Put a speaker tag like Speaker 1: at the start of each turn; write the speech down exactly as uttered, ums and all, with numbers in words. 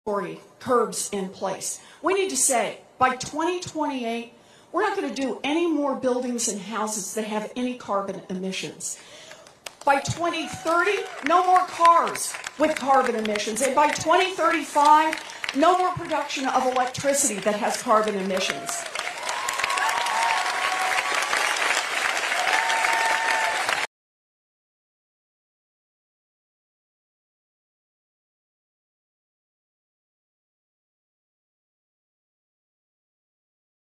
Speaker 1: curbs in place. We need to say, by twenty twenty-eight, we're not going to do any more buildings and houses that have any carbon emissions. By twenty thirty, no more cars with carbon emissions. And by twenty thirty-five, no more production of electricity that has carbon emissions.